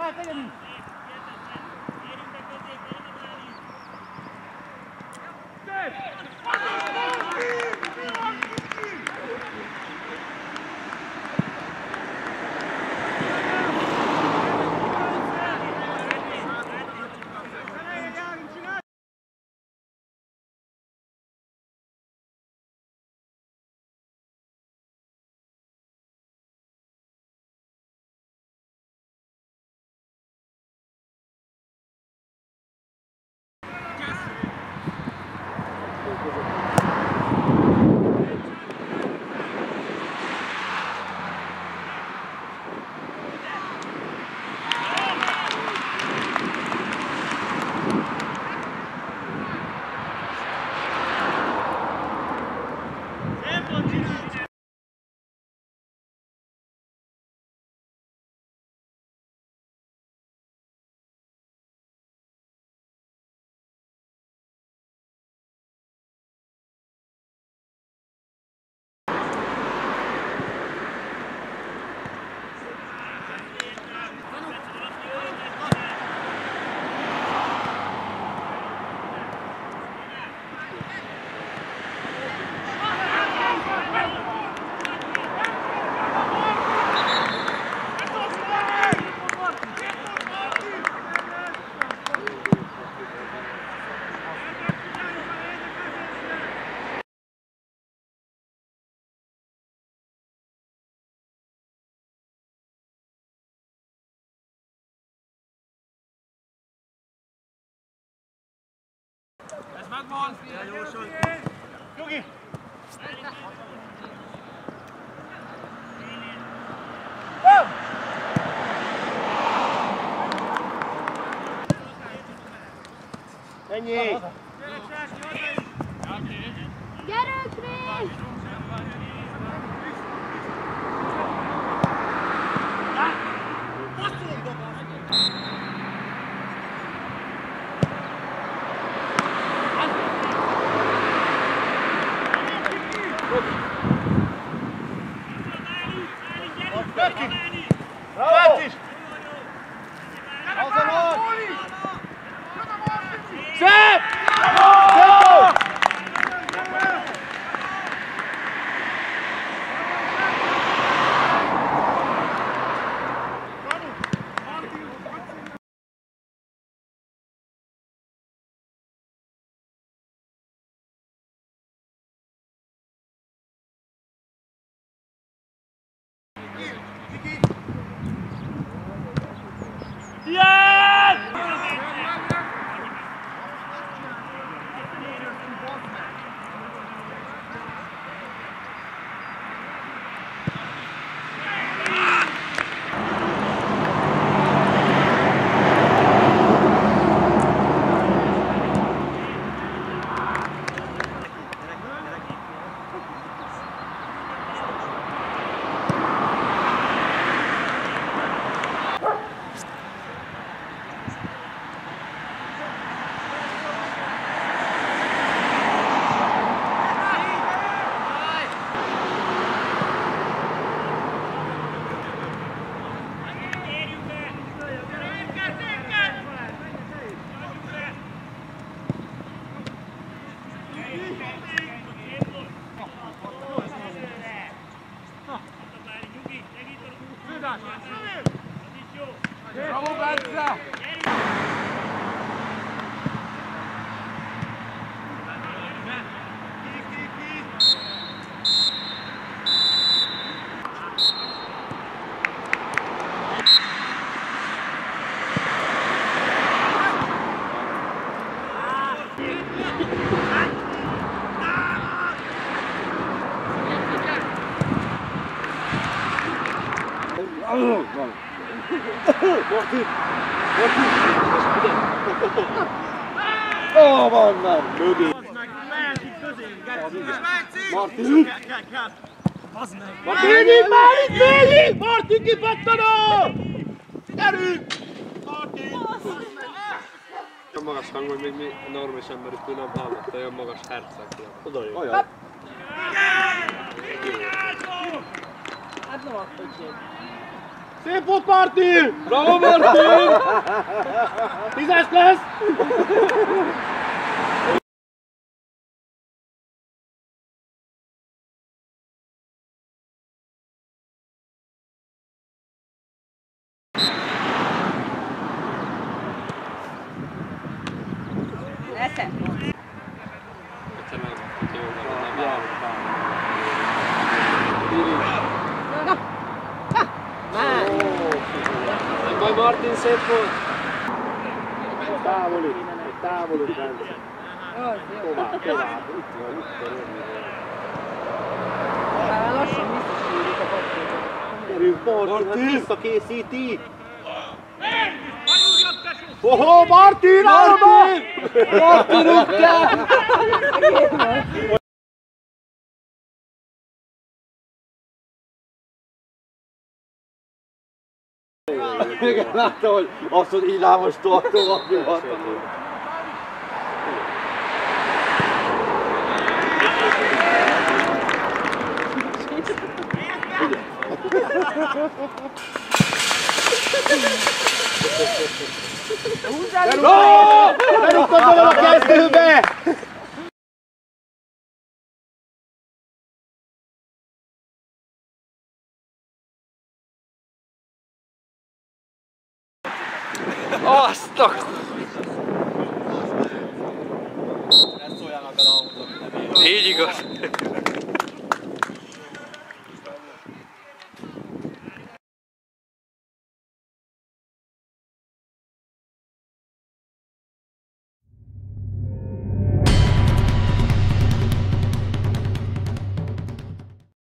Ez megvan! Jogi! Ennyi! Gyerünk, Krisz! Bravo, Bence! Ó, van már! Mögé! Martin! Martin, már itt végig! Martin kipattanó! Gyerünk! Martin! Olyan magas hang, hogy még mi normális emberük nem hallott, olyan magas herceg. Oda jön. Olyan. Hát nem akkor sem. Szép volt, Martin! Bravo, Martin! 10-es lesz! Eszem. Vai Martin, szép volt! Távoli, Bence. Tovább. Itt van. Már lassan visszasúlyjuk a baktétot. Gyerünk, Martin, visszakészíti! Hoho, Martin! Martin! Martin rúgtál! Igen, láttam, hogy azt, hogy illámos tartóval nyugodtan. Berúgtad volna a kezdőbe! Azt a... Így igaz.